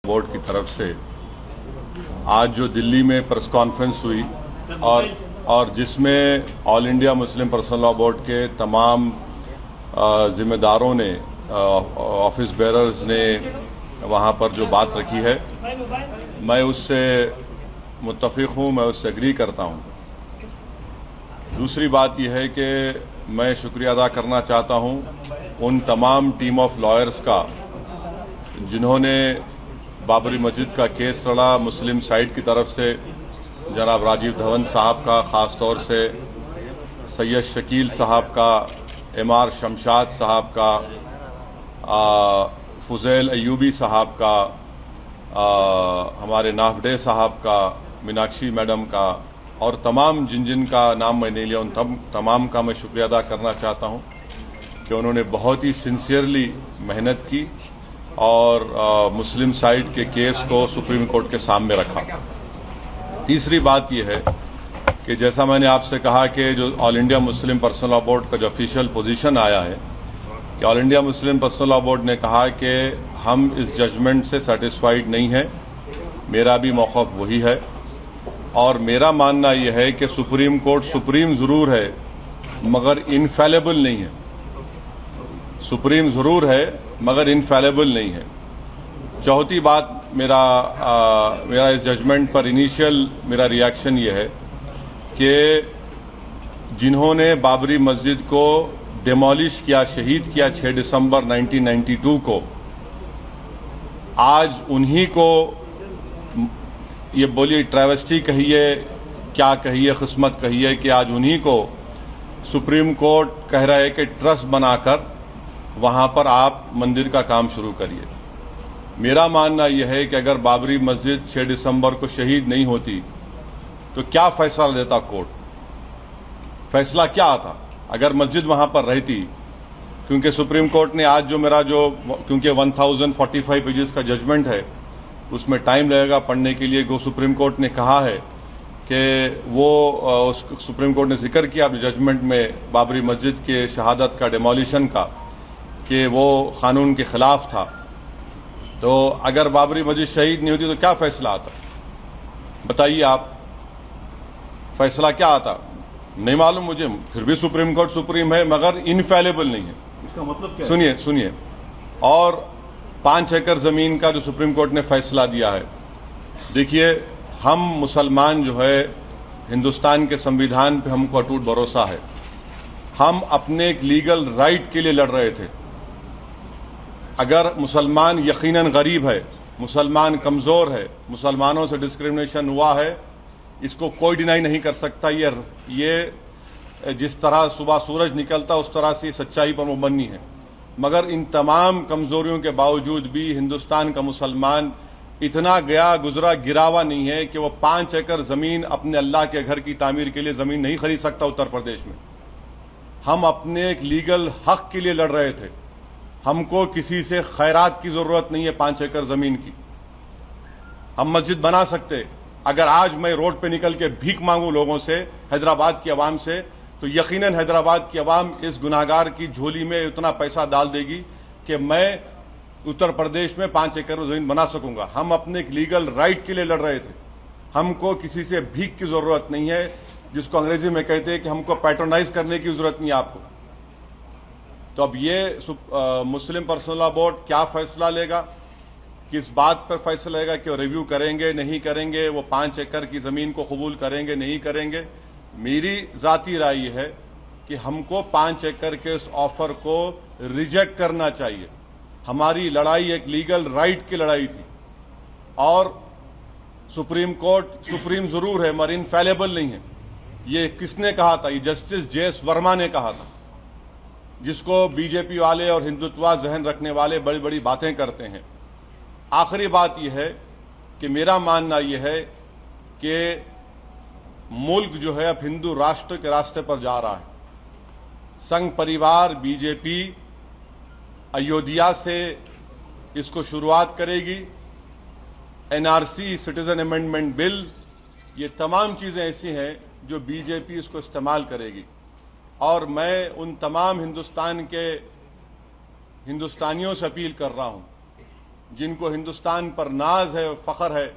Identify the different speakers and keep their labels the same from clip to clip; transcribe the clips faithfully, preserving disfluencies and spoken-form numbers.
Speaker 1: Board की तरफ से आज जो दिल्ली में प्रेस कॉन्फ्रेंस हुई और और जिसमें all India Muslim personal law board के तमाम जिम्मेदारों ने, ऑफिस बेरर्स ने वहां पर जो बात रखी है, मैं उससे मुत्तफिक हूं, मैं उससे एग्री करता हूं। दूसरी बात यह है कि मैं शुक्रिया अदा करना चाहता हूं उन तमाम टीम ऑफ लॉयर्स का जिन्होंने बाबरी मस्जिद का केस लड़ा। मुस्लिम साइड की तरफ से जनाब राजीव धवन साहब का, खास तौर से सैयद शकील साहब का, एम आर शमशाद साहब का, फुजैल अयूबी साहब का, आ, हमारे नाफडे साहब का, मीनाक्षी मैडम का, और तमाम जिन जिन का नाम मैं नहीं लिया उन तम, तमाम का मैं शुक्रिया अदा करना चाहता हूं कि उन्होंने बहुत ही सिंसियरली मेहनत की और आ, मुस्लिम साइड के केस को सुप्रीम कोर्ट के सामने रखा। तीसरी बात यह है कि जैसा मैंने आपसे कहा कि जो all India Muslim personal law board का जो ऑफिशियल पोजीशन आया है कि all India Muslim personal law board ने कहा कि हम इस जजमेंट से सेटिस्फाइड नहीं है। मेरा भी मौक़िफ़ वही है और मेरा मानना यह है कि सुप्रीम कोर्ट सुप्रीम जरूर है मगर इनफेलेबल नहीं है। सुप्रीम जरूर है मगर इनफेलेबल नहीं है। चौथी बात, मेरा आ, मेरा इस जजमेंट पर इनिशियल मेरा रिएक्शन यह है कि जिन्होंने बाबरी मस्जिद को डिमोलिश किया, शहीद किया छह दिसंबर उन्नीस सौ बानवे को, आज उन्हीं को ये बोलिए ट्रैवेस्टी कहिए, क्या कहिए, किस्मत कहिए कि आज उन्हीं को सुप्रीम कोर्ट कह रहा है कि ट्रस्ट बनाकर वहां पर आप मंदिर का काम शुरू करिए। मेरा मानना यह है कि अगर बाबरी मस्जिद छह दिसंबर को शहीद नहीं होती तो क्या फैसला देता कोर्ट? फैसला क्या आता अगर मस्जिद वहां पर रहती? क्योंकि सुप्रीम कोर्ट ने आज जो मेरा जो क्योंकि एक हज़ार पैंतालीस पेजेस का जजमेंट है उसमें टाइम लगेगा पढ़ने के लिए। वो सुप्रीम कोर्ट ने कहा है कि वो उस सुप्रीम कोर्ट ने जिक्र किया जजमेंट में बाबरी मस्जिद के शहादत का, डिमोलिशन का, कि वो कानून के खिलाफ था। तो अगर बाबरी मस्जिद शहीद नहीं होती तो क्या फैसला आता? बताइए आप, फैसला क्या आता? नहीं मालूम मुझे। फिर भी सुप्रीम कोर्ट सुप्रीम है मगर इनफेलेबल नहीं है।
Speaker 2: इसका मतलब क्या है?
Speaker 1: सुनिए सुनिए और पांच एकड़ जमीन का जो सुप्रीम कोर्ट ने फैसला दिया है, देखिए हम मुसलमान जो है हिंदुस्तान के संविधान पे हमको अटूट भरोसा है। हम अपने एक लीगल राइट के लिए लड़ रहे थे। अगर मुसलमान यकीनन गरीब है, मुसलमान कमजोर है, मुसलमानों से डिस्क्रिमिनेशन हुआ है, इसको कोई डिनाई नहीं कर सकता। ये ये जिस तरह सुबह सूरज निकलता उस तरह से सच्चाई पर मुबन्नी है। मगर इन तमाम कमजोरियों के बावजूद भी हिंदुस्तान का मुसलमान इतना गया गुजरा गिरावा नहीं है कि वो पांच एकड़ जमीन अपने अल्लाह के घर की तामीर के लिए जमीन नहीं खरीद सकता उत्तर प्रदेश में। हम अपने एक लीगल हक के लिए लड़ रहे थे। हमको किसी से खैरात की जरूरत नहीं है पांच एकड़ जमीन की। हम मस्जिद बना सकते। अगर आज मैं रोड पे निकल के भीख मांगू लोगों से, हैदराबाद की आवाम से, तो यकीनन हैदराबाद की आवाम इस गुनाहगार की झोली में उतना पैसा डाल देगी कि मैं उत्तर प्रदेश में पांच एकड़ जमीन बना सकूंगा। हम अपने एक लीगल राइट के लिए लड़ रहे थे। हमको किसी से भीख की जरूरत नहीं है, जिसको अंग्रेजी में कहते हैं कि हमको पैट्रोनाइज करने की जरूरत नहीं है आपको। तो अब ये आ, मुस्लिम पर्सनल लॉ बोर्ड क्या फैसला लेगा, किस बात पर फैसला लेगा कि वो रिव्यू करेंगे नहीं करेंगे, वो पांच एकड़ की जमीन को कबूल करेंगे नहीं करेंगे। मेरी जाती राय है कि हमको पांच एकड़ के इस ऑफर को रिजेक्ट करना चाहिए। हमारी लड़ाई एक लीगल राइट की लड़ाई थी और सुप्रीम कोर्ट सुप्रीम जरूर है मगर इनफेलेबल नहीं है। ये किसने कहा था? ये जस्टिस जे एस वर्मा ने कहा था, जिसको बीजेपी वाले और हिंदुत्व जहन रखने वाले बड़ी बड़ी बातें करते हैं। आखिरी बात यह है कि मेरा मानना यह है कि मुल्क जो है अब हिंदू राष्ट्र के रास्ते पर जा रहा है। संघ परिवार बीजेपी अयोध्या से इसको शुरुआत करेगी। एनआरसी, सिटीजन अमेंडमेंट बिल, ये तमाम चीजें ऐसी हैं जो बीजेपी इसको इस्तेमाल करेगी। और मैं उन तमाम हिंदुस्तान के हिंदुस्तानियों से अपील कर रहा हूं जिनको हिंदुस्तान पर नाज है और फख्र है,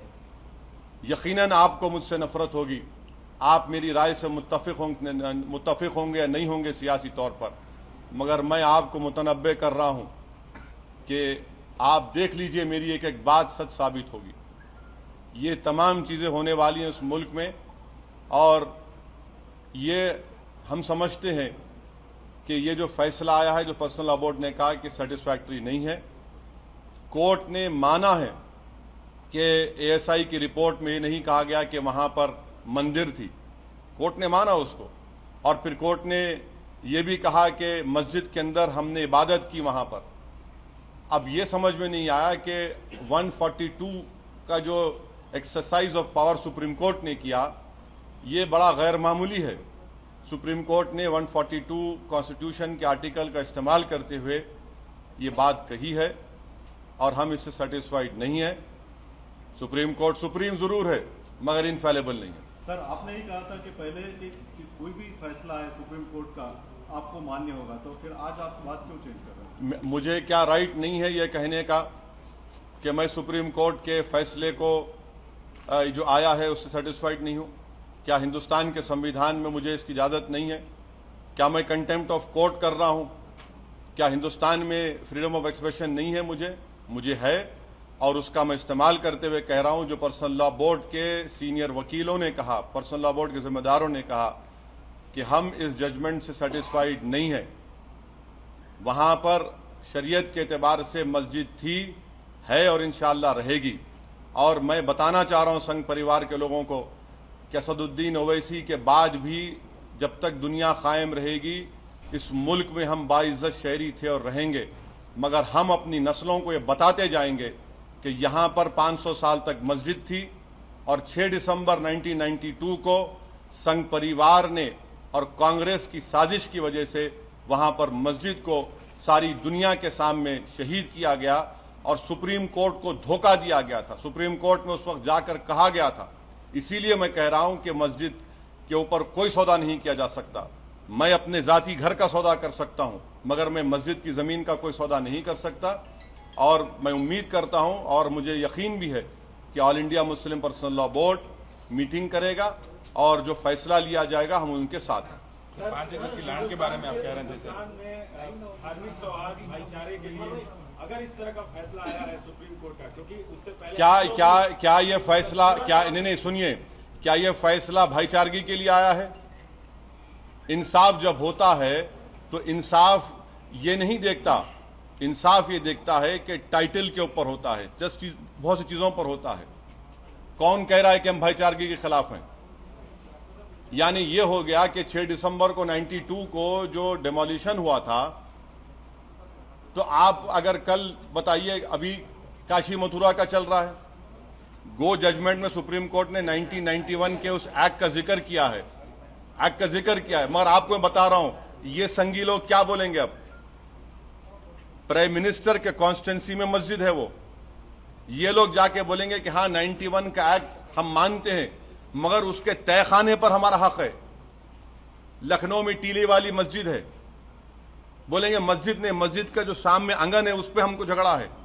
Speaker 1: यकीनन आपको मुझसे नफरत होगी। आप मेरी राय से मुत्तफिक होंगे मुत्तफिक होंगे या नहीं होंगे सियासी तौर पर, मगर मैं आपको मुतनब्बे कर रहा हूं कि आप देख लीजिए मेरी एक एक बात सच साबित होगी। ये तमाम चीजें होने वाली हैं इस मुल्क में, और ये हम समझते हैं कि ये जो फैसला आया है, जो पर्सनल लॉ बोर्ड ने कहा कि सेटिस्फैक्टरी नहीं है। कोर्ट ने माना है कि एएसआई की रिपोर्ट में ये नहीं कहा गया कि वहां पर मंदिर थी, कोर्ट ने माना उसको, और फिर कोर्ट ने ये भी कहा कि मस्जिद के अंदर हमने इबादत की वहां पर। अब ये समझ में नहीं आया कि एक सौ बयालीस का जो exercise of power supreme court ने किया, ये बड़ा गैर मामूली है। सुप्रीम कोर्ट ने एक सौ बयालीस कॉन्स्टिट्यूशन के आर्टिकल का इस्तेमाल करते हुए ये बात कही है, और हम इससे सेटिस्फाइड नहीं है। सुप्रीम कोर्ट सुप्रीम जरूर है, मगर इनफेलेबल नहीं है।
Speaker 2: सर, आपने ही कहा था कि पहले कि, कि कोई भी फैसला है सुप्रीम कोर्ट का आपको मान्य होगा, तो फिर आज आप बात क्यों चेंज कर रहे हैं?
Speaker 1: मुझे क्या राइट नहीं है यह कहने का कि मैं सुप्रीम कोर्ट के फैसले को जो आया है उससे सेटिस्फाइड नहीं हूं? क्या हिंदुस्तान के संविधान में मुझे इसकी इजाजत नहीं है? क्या मैं कंटेम्प्ट ऑफ कोर्ट कर रहा हूं? क्या हिंदुस्तान में फ्रीडम ऑफ एक्सप्रेशन नहीं है? मुझे मुझे है, और उसका मैं इस्तेमाल करते हुए कह रहा हूं, जो पर्सनल लॉ बोर्ड के सीनियर वकीलों ने कहा, पर्सनल लॉ बोर्ड के जिम्मेदारों ने कहा कि हम इस जजमेंट से सेटिस्फाइड नहीं है। वहां पर शरीयत के एतबार से मस्जिद थी, है और इंशाअल्लाह रहेगी। और मैं बताना चाह रहा हूं संघ परिवार के लोगों को कि असदुद्दीन ओवैसी के बाद भी जब तक दुनिया कायम रहेगी, इस मुल्क में हम बाइज्जत शहरी थे और रहेंगे, मगर हम अपनी नस्लों को ये बताते जाएंगे कि यहां पर पांच सौ साल तक मस्जिद थी, और छह दिसंबर उन्नीस सौ बानवे को संघ परिवार ने और कांग्रेस की साजिश की वजह से वहां पर मस्जिद को सारी दुनिया के सामने शहीद किया गया, और सुप्रीम कोर्ट को धोखा दिया गया था। सुप्रीम कोर्ट में उस वक्त जाकर कहा गया था, इसीलिए मैं कह रहा हूं कि मस्जिद के ऊपर कोई सौदा नहीं किया जा सकता। मैं अपने जाती घर का सौदा कर सकता हूं, मगर मैं मस्जिद की जमीन का कोई सौदा नहीं कर सकता। और मैं उम्मीद करता हूं, और मुझे यकीन भी है कि all India Muslim personal law board meeting करेगा, और जो फैसला लिया जाएगा हम उनके साथ हैं।
Speaker 3: पांच एकड़ की लैंड के बारे में आप कह रहे थे सर,
Speaker 2: धार्मिक सौहार्द भाईचारे के लिए अगर इस तरह का फैसला आया है सुप्रीम कोर्ट का, क्योंकि उससे पहले
Speaker 1: क्या क्या क्या ये फैसला क्या नहीं नहीं सुनिए, क्या ये फैसला भाईचारगी के लिए आया है? इंसाफ जब होता है तो इंसाफ ये नहीं देखता, इंसाफ ये देखता है कि टाइटल के ऊपर होता है, जस्ट बहुत सी चीजों पर होता है। कौन कह रहा है कि हम भाईचारगी के खिलाफ हैं? यानी ये हो गया कि छह दिसंबर को बानवे को जो डिमोलिशन हुआ था, तो आप अगर कल बताइए, अभी काशी मथुरा का चल रहा है, गो जजमेंट में सुप्रीम कोर्ट ने उन्नीस सौ इक्यानवे के उस एक्ट का जिक्र किया है, एक्ट का जिक्र किया है, मगर आपको मैं बता रहा हूं ये संघी लोग क्या बोलेंगे। अब प्राइम मिनिस्टर के कॉन्स्टिट्यूंसी में मस्जिद है वो, ये लोग जाके बोलेंगे कि हां इक्यानवे का एक्ट हम मानते हैं, मगर उसके तहखाने पर हमारा हक है। लखनऊ में टीले वाली मस्जिद है, बोलेंगे मस्जिद ने मस्जिद का जो सामने आंगन है उस पर हमको झगड़ा है।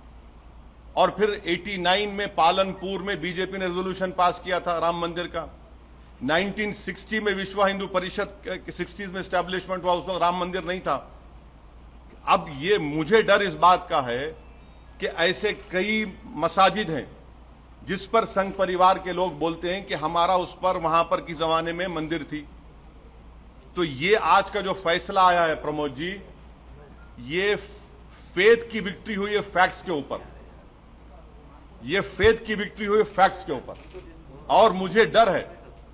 Speaker 1: और फिर नवासी में पालनपुर में बीजेपी ने रेजोल्यूशन पास किया था राम मंदिर का। उन्नीस सौ साठ में विश्व हिंदू परिषद के सिक्सटीज में एस्टैब्लिशमेंट हुआ, उस वक्त राम मंदिर नहीं था। अब ये मुझे डर इस बात का है कि ऐसे कई मसाजिद हैं जिस पर संघ परिवार के लोग बोलते हैं कि हमारा उस पर वहां पर की जमाने में मंदिर थी। तो ये आज का जो फैसला आया है प्रमोद जी, ये फेथ की विक्ट्री हुई है फैक्ट्स के ऊपर, ये फेथ की विक्ट्री हुई है फैक्ट्स के ऊपर। और मुझे डर है,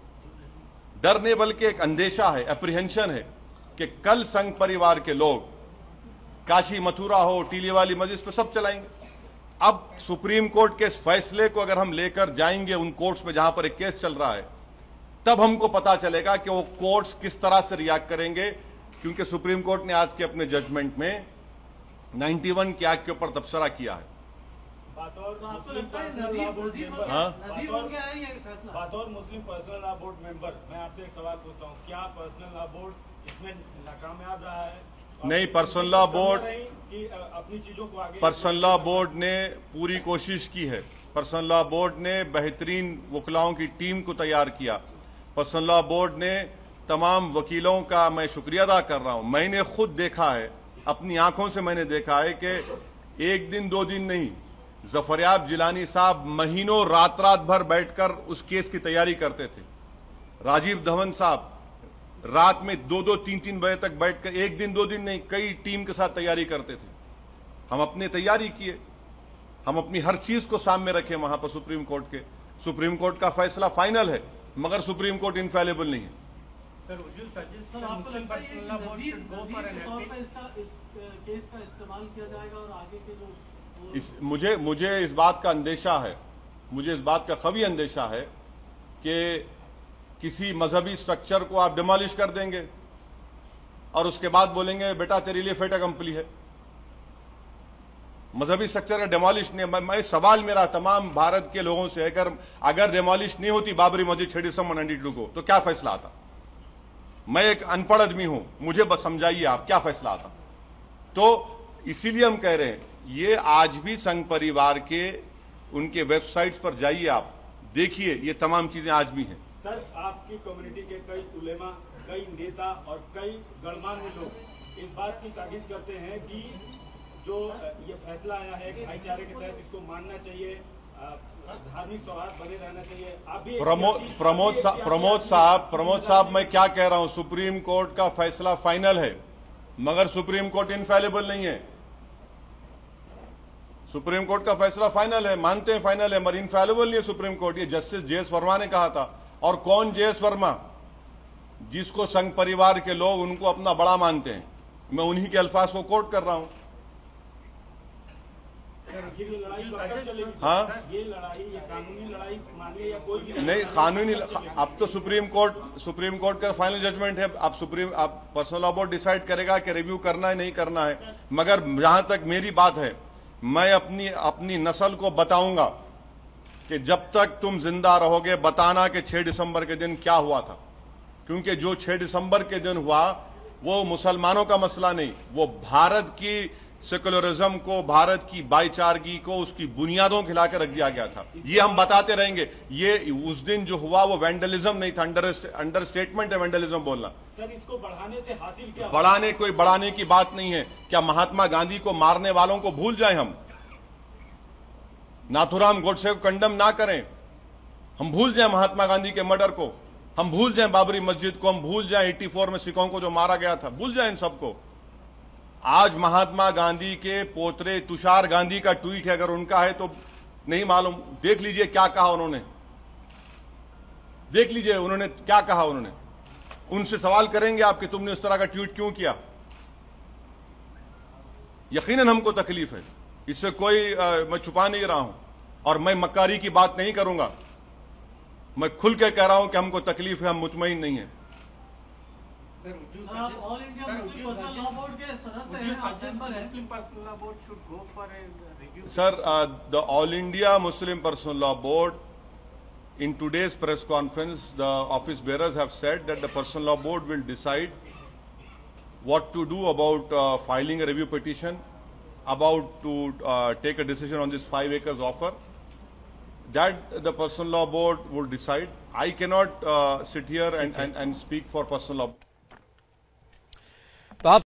Speaker 1: डर नहीं बल्कि एक अंदेशा है, एप्रीहेंशन है कि कल संघ परिवार के लोग काशी मथुरा हो, टीले वाली मस्जिद पे सब चलाएंगे। अब सुप्रीम कोर्ट के इस फैसले को अगर हम लेकर जाएंगे उन कोर्ट्स में जहां पर एक केस चल रहा है, तब हमको पता चलेगा कि वो कोर्ट्स किस तरह से रिएक्ट करेंगे, क्योंकि सुप्रीम कोर्ट ने आज के अपने जजमेंट में इक्यानवे के एक्ट के ऊपर तबसरा किया है।
Speaker 2: बतौर Muslim personal law board member बतौर Muslim personal law board member मैं आपसे एक सवाल पूछता हूँ, क्या पर्सनल लॉ बोर्ड इसमें नाकामयाब रहा है
Speaker 1: नहीं, पर्सनल लॉ बोर्ड
Speaker 3: कि अपनी चीजों को आगे
Speaker 1: पर्सनल लॉ बोर्ड ने पूरी कोशिश की है। पर्सनल लॉ बोर्ड ने बेहतरीन वकीलों की टीम को तैयार किया। पर्सनल लॉ बोर्ड ने तमाम वकीलों का मैं शुक्रिया अदा कर रहा हूं। मैंने खुद देखा है, अपनी आंखों से मैंने देखा है कि एक दिन दो दिन नहीं, जफरयाब जिलानी साहब महीनों रात रात भर बैठकर उस केस की तैयारी करते थे। राजीव धवन साहब रात में दो दो तीन तीन बजे तक बैठकर, एक दिन दो दिन नहीं, कई टीम के साथ तैयारी करते थे। हम अपनी तैयारी किए, हम अपनी हर चीज को सामने रखे वहां पर सुप्रीम कोर्ट के। सुप्रीम कोर्ट का फैसला फाइनल है, मगर सुप्रीम कोर्ट इनफेलेबल नहीं है।
Speaker 4: Sir, would you suggest that Muslim Personal Law Board should go for an epic? इसका इस केस का इस्तेमाल किया जाएगा और आगे के जो
Speaker 1: इस मुझे मुझे इस बात का अंदेशा है, मुझे इस बात का खवी अंदेशा है कि किसी मजहबी स्ट्रक्चर को आप डिमोलिश कर देंगे और उसके बाद बोलेंगे बेटा तेरे लिए फेट अकम्पली है। मजहबी स्ट्रक्चर का डिमोलिश नहीं। मैं, मैं सवाल मेरा तमाम भारत के लोगों से है, अगर अगर डिमोलिश नहीं होती बाबरी मस्जिद छह दिसंबर नाइनटी टू को, तो क्या फैसला आता? मैं एक अनपढ़ आदमी हूं, मुझे बस समझाइए आप क्या फैसला आता। तो इसीलिए हम कह रहे हैं, ये आज भी संघ परिवार के उनके वेबसाइट्स पर जाइए, आप देखिए, ये तमाम चीजें आज भी हैं।
Speaker 3: सर, आपकी कम्युनिटी के कई उलेमा, कई नेता और कई गणमान्य लोग इस बात की ताकीद करते हैं कि जो ये फैसला आया है भाईचारे के तहत, इसको मानना चाहिए, धार्मिक सौहार्द बने रहना चाहिए। आप भी
Speaker 1: प्रमोद प्रमोद प्रमोद साहब प्रमोद साहब मैं क्या कह रहा हूं, सुप्रीम कोर्ट का फैसला फाइनल है, मगर सुप्रीम कोर्ट इनफेलेबल नहीं है। सुप्रीम कोर्ट का फैसला फाइनल है, मानते हैं फाइनल है, मगर इनफेलेबल नहीं है सुप्रीम कोर्ट। ये जस्टिस जे एस वर्मा ने कहा था। और कौन जे एस वर्मा? जिसको संघ परिवार के लोग उनको अपना बड़ा मानते हैं, मैं उन्हीं के अल्फाज को कोट कर रहा हूं।
Speaker 3: ये लड़ाई कब चलेगी?
Speaker 1: हाँ,
Speaker 3: ये लड़ाई, ये कानूनी लड़ाई मानिए या कोई भी
Speaker 1: नहीं, कानूनी अब तो सुप्रीम कोर्ट सुप्रीम कोर्ट का फाइनल जजमेंट है। अब सुप्रीम अब पर्सनल लॉ बोर्ड डिसाइड करेगा कि रिव्यू करना है नहीं करना है। मगर जहां तक मेरी बात है, मैं अपनी अपनी नस्ल को बताऊंगा कि जब तक तुम जिंदा रहोगे, बताना कि छह दिसंबर के दिन क्या हुआ था। क्योंकि जो छह दिसंबर के दिन हुआ वो मुसलमानों का मसला नहीं, वो भारत की सेकुलरिज्म को, भारत की भाईचारगी को, उसकी बुनियादों को हिला कर रख दिया गया था। ये हम बताते रहेंगे। ये उस दिन जो हुआ वो वैंडलिज्म नहीं था, अंडर अंडर स्टेटमेंट है वैंडलिज्म बोलना।
Speaker 3: सर, इसको बढ़ाने से हासिल क्या?
Speaker 1: बढ़ाने कोई बढ़ाने की बात नहीं है। क्या महात्मा गांधी को मारने वालों को भूल जाएं हम? नाथुराम गोडसे को कंडम ना करें, हम भूल जाएं महात्मा गांधी के मर्डर को, हम भूल जाएं बाबरी मस्जिद को, हम भूल जाएं चौरासी में सिखों को जो मारा गया था, भूल जाएं इन सबको। आज महात्मा गांधी के पोतरे तुषार गांधी का ट्वीट है, अगर उनका है तो नहीं मालूम, देख लीजिए क्या कहा उन्होंने, देख लीजिए उन्होंने क्या कहा। उन्होंने उनसे सवाल करेंगे आप कि तुमने उस तरह का ट्वीट क्यों किया। यकीनन हमको तकलीफ है, इससे कोई आ, मैं छुपा नहीं रहा हूं और मैं मक्कारी की बात नहीं करूंगा। मैं खुल के कह रहा हूं कि हमको तकलीफ है, हम मुतमईन नहीं है।
Speaker 4: आप all India Muslim personal law board के सदस्य हैं, आप जिस पर Muslim personal law board should go for a review.
Speaker 1: Sir, the all India Muslim personal law board, in today's press conference, the office bearers have said that the personal law board will decide what to do about uh, filing a review petition, about to uh, take a decision on this five acres offer. That the personal law board will decide. I cannot uh, sit here and, and, and speak for personal law.